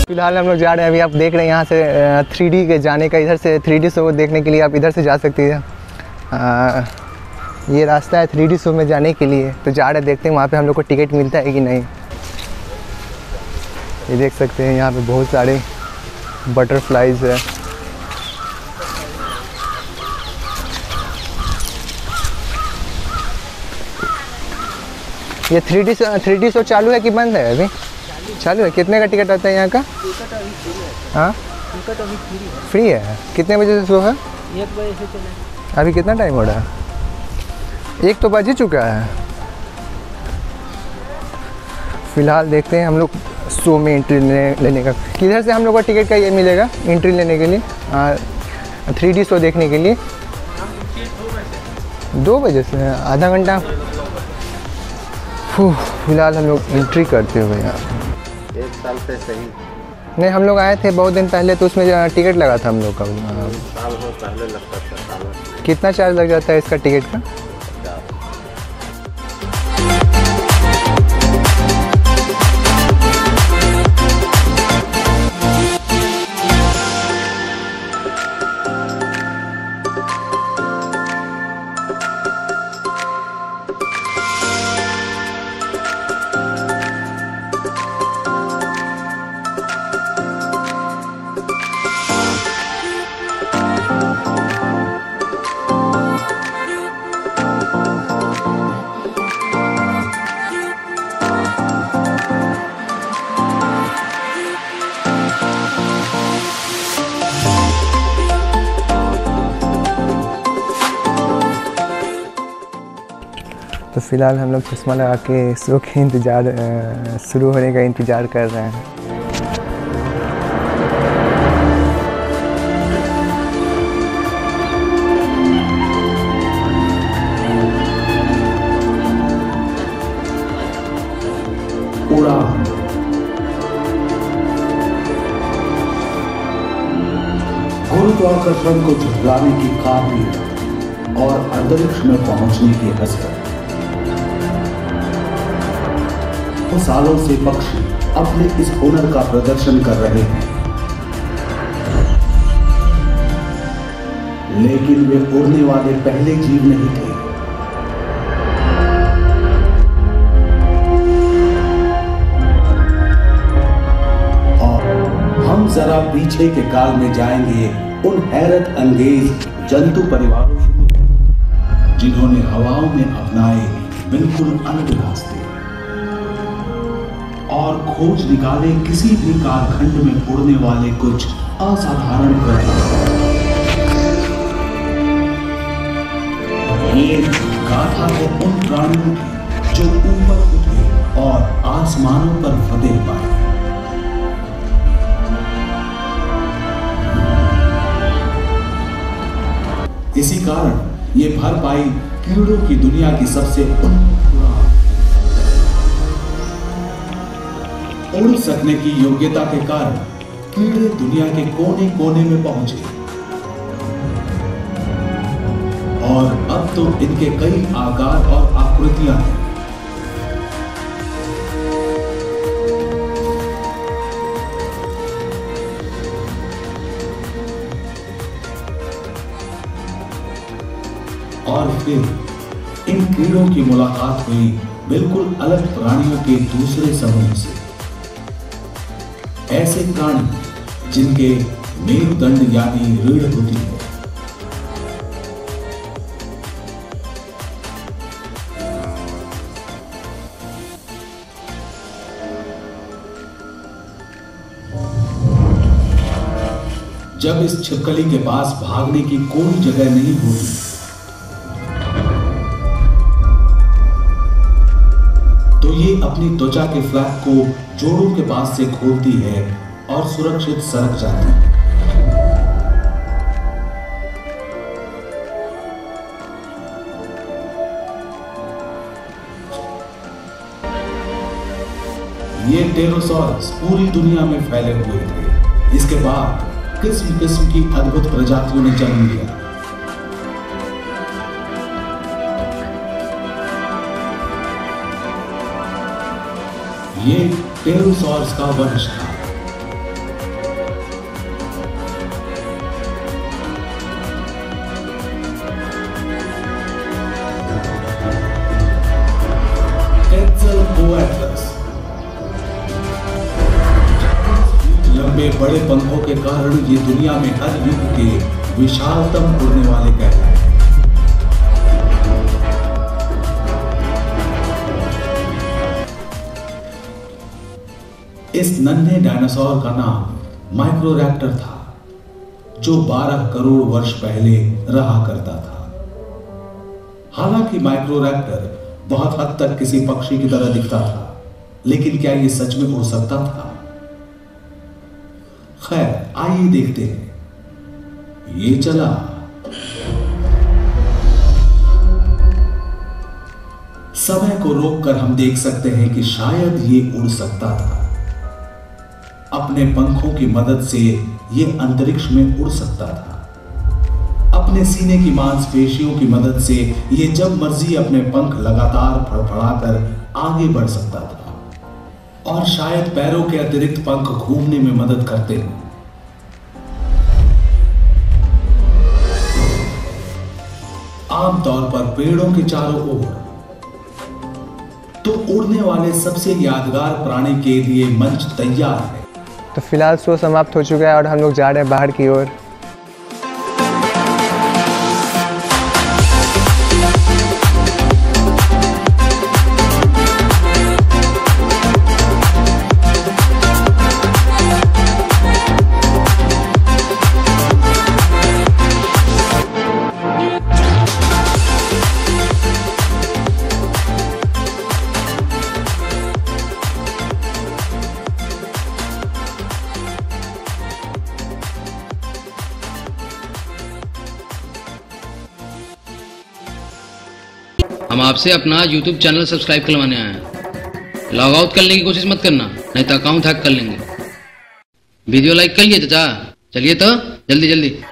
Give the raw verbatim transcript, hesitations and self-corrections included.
फिलहाल हम लोग जा रहे हैं, अभी आप देख रहे हैं यहाँ से थ्री डी के जाने का, इधर से थ्री डी शो देखने के लिए आप इधर से जा सकती हैं। आ, ये रास्ता है थ्री डी शो में जाने के लिए, तो जा रहे देखते हैं वहाँ पे हम लोग को टिकट मिलता है कि नहीं। ये देख सकते हैं यहाँ पे बहुत सारे बटरफ्लाइज है। ये three D three D show चालू है कि बंद है? अभी चालू है। कितने का टिकट आता है यहाँ का? हाँ फ्री है। कितने बजे से शो है? एक बजे से चला। अभी कितना टाइम हो रहा है? एक तो बज ही चुका है। फिलहाल देखते हैं हम लोग शो में एंट्री लेने, लेने का किधर से हम लोग को टिकट का ये मिलेगा एंट्री लेने के लिए, थ्री डी शो देखने के लिए। दो बजे से आधा घंटा। फिलहाल हम लोग एंट्री करते हुए यहाँ एक साल से सही नहीं, हम लोग आए थे बहुत दिन पहले, तो उसमें टिकट लगा था हम लोग का। साल हो पहले लगता था साल। कितना चार्ज लग जाता है इसका टिकट का? तो फिलहाल हम लोग चश्मा लगा के शो के इंतज़ार शुरू होने का इंतज़ार कर रहे हैं। उड़ान गुरुत्वाकर्षण को झुकाने की काबिलियत और अंतरिक्ष में पहुंचने की हसरत। सालों से पक्षी अपने इस हुनर का प्रदर्शन कर रहे हैं, लेकिन वे उड़ने वाले पहले जीव नहीं थे। और हम जरा पीछे के काल में जाएंगे उन हैरत अंगेज जंतु परिवारों से जिन्होंने हवाओं में अपनाए बिल्कुल अलग रास्ते और खोज निकाले किसी भी कालखंड में उड़ने वाले कुछ असाधारण प्राणी। ये गाथा है उन प्राणियों की जो ऊपर उठे और आसमानों पर फतेह पाए। इसी कारण ये भर पाई कीड़ों की दुनिया की सबसे उन्नत उड़ सकने की योग्यता के कारण कीड़े दुनिया के कोने कोने में पहुंचे और अब तो इनके कई आकार और आकृतियां हैं। और फिर इन कीड़ों की मुलाकात हुई बिल्कुल अलग प्राणियों के दूसरे समूह से, ऐसे प्राणी जिनके मेरुदंड यानी रीढ़ होती है। जब इस छिपकली के पास भागने की कोई जगह नहीं होती, तो ये अपनी त्वचा के फ्लैप को जोड़ों के पास से खोलती है और सुरक्षित सरक जाती है। ये टेरोसॉरस पूरी दुनिया में फैले हुए थे। इसके बाद किस्म किस्म की अद्भुत प्रजातियों ने जन्म लिया। ये टेरोसॉरस का वंश था। बड़े पंखों के कारण ये दुनिया में हर युग के विशालतम उड़ने वाले कहलाए। इस नन्हे डायनासोर का नाम माइक्रोरैप्टर था, जो बारह करोड़ वर्ष पहले रहा करता था। हालांकि माइक्रोरैप्टर बहुत हद तक किसी पक्षी की तरह दिखता था, लेकिन क्या यह सच में उड़ सकता था? खैर, आइए देखते हैं। ये चला। समय को रोककर हम देख सकते हैं कि शायद ये उड़ सकता था। अपने पंखों की मदद से ये अंतरिक्ष में उड़ सकता था। अपने सीने की मांसपेशियों की मदद से ये जब मर्जी अपने पंख लगातार फड़फड़ाकर आगे बढ़ सकता था। और शायद पैरों के अतिरिक्त पंख घूमने में मदद करते हैं। आमतौर पर पेड़ों के चारों ओर तो उड़ने वाले सबसे यादगार प्राणी के लिए मंच तैयार है। तो फिलहाल शो समाप्त हो चुका है और हम लोग जा रहे हैं बाहर की ओर। हम आपसे अपना YouTube चैनल सब्सक्राइब करवाने आए हैं। लॉग आउट करने की कोशिश मत करना, नहीं तो अकाउंट हैक कर लेंगे। वीडियो लाइक कर लिए चाचा? चलिए तो जल्दी जल्दी।